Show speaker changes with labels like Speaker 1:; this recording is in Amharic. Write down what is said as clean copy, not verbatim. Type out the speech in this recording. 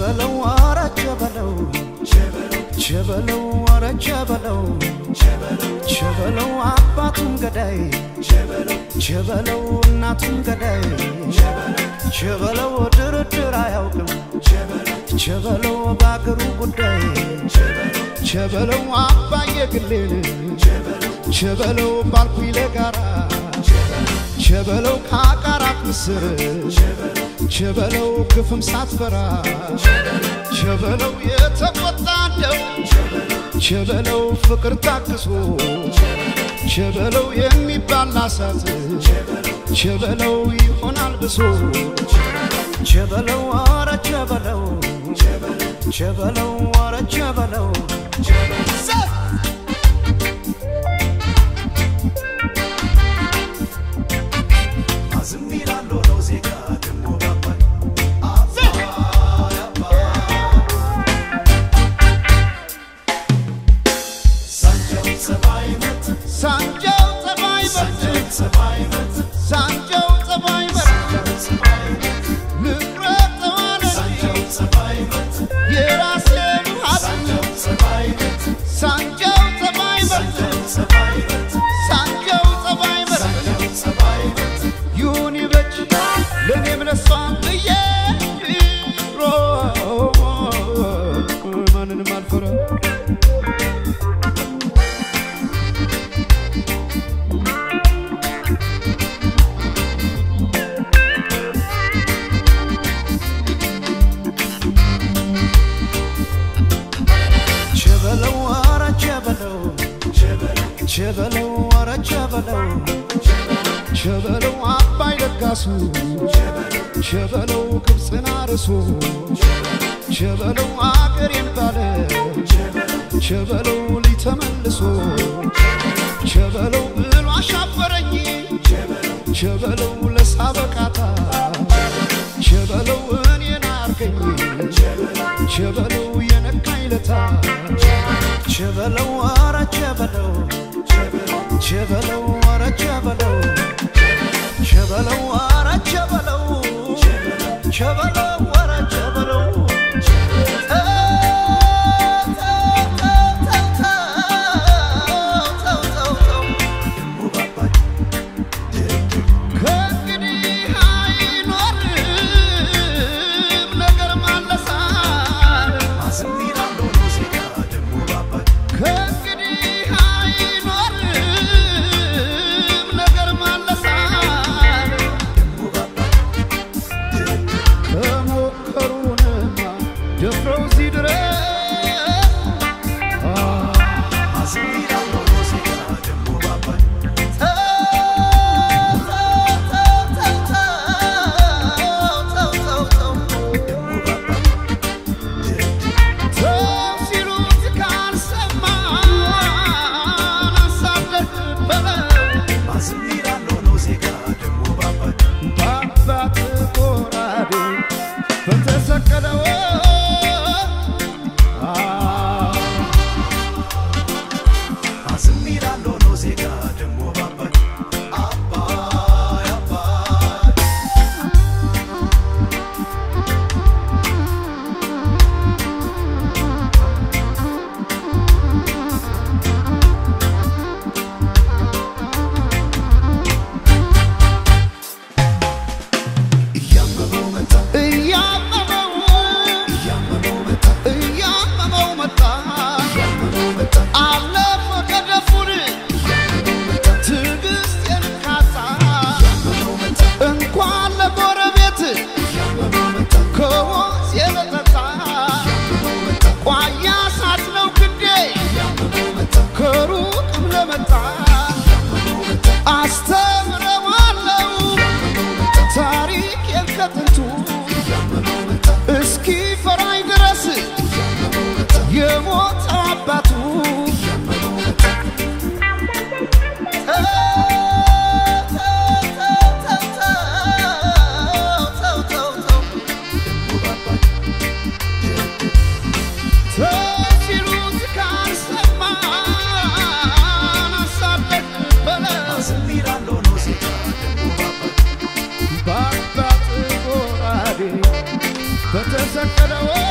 Speaker 1: ቸበለው አረ ቸበለው ቸበለው አረ ቸበለው ቸበለው አባቱን ገዳይ ቸበለው እናቱን ገዳይ ቸበለው ድርድር አያውቅም ቸበለው ባገሩ ጉዳይ ቸበለው አባዬ ግሌን ቸበለው ባልኩኝ ለጋራ ቸበለው ካቃራት ምስር ቸበለው ክፍም ሳትፈራ ቸበለው የተቆጣው ቸበለው ፍቅር ታክሶ ቸበለው የሚባላሳት ቸበለው ይሆናል ብሶ ቸበለው አረ ቸበለው ቸበለው አረ ቸበለው ቸበለው አረ ቸበለው ቸበለው አባይ ለጋሱ ቸበለው ግብጽን አርሶ ቸበለው አገሬን ባለ ቸበለው ሊተመልሶ ቸበለው ብሎ አሻፈረኝ ቸበለው ለሳበቃታ ቸበለው እኔን አርገኝ ቸበለው የነካኝ ለታ ቸበለው አረ ቸበለው ቸበለው አረ ቸበለው ቸበለው አረ ቸበለው ቸበለው አረ ቸበለው
Speaker 2: But there's a